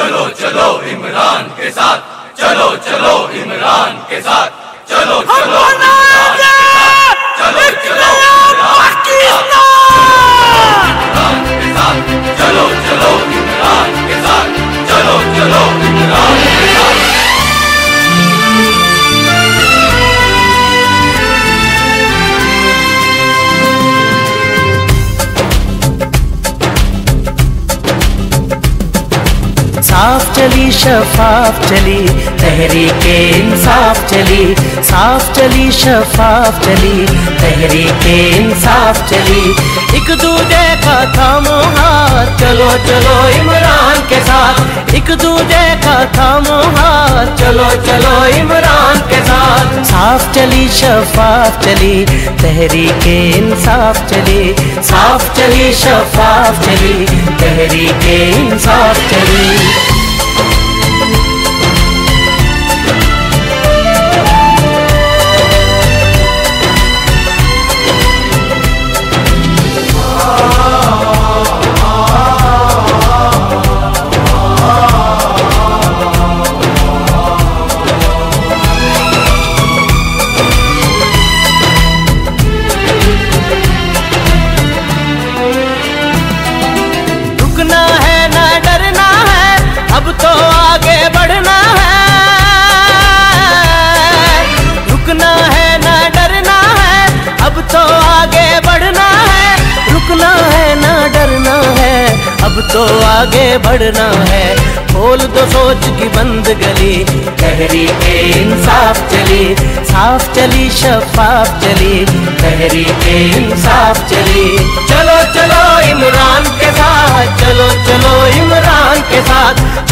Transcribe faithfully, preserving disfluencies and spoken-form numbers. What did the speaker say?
चलो चलो इमरान के साथ, चलो चलो इमरान के साथ, चलो चलो इमरान के साथ, चलो चलो इमरान के साथ, चलो चलो इमरान के साथ, चलो चलो इमरान के साथ। साफ चली शफाफ चली तहरीके इंसाफ चली, साफ चली शफाफ चली तहरीके इंसाफ चली। एक दूजे का थामो हाथ, चलो चलो इमरान के साथ, एक दूजे का थामो हाथ, चलो चलो इमरान के साथ। साफ चली शफाफ चली तहरीके इंसाफ चली, साफ चली शफाफ चली तहरीके इंसाफ चली। अब तो आगे बढ़ना है, रुकना है ना डरना है, अब तो आगे बढ़ना है, रुकना है ना डरना है, अब तो आगे बढ़ना है। खोल दो सोच की बंद गली, तहरीके इंसाफ चली, साफ चली शफाफ चली तहरीके इंसाफ चली। चलो चलो इमरान के साथ, चलो चलो इमरान के साथ,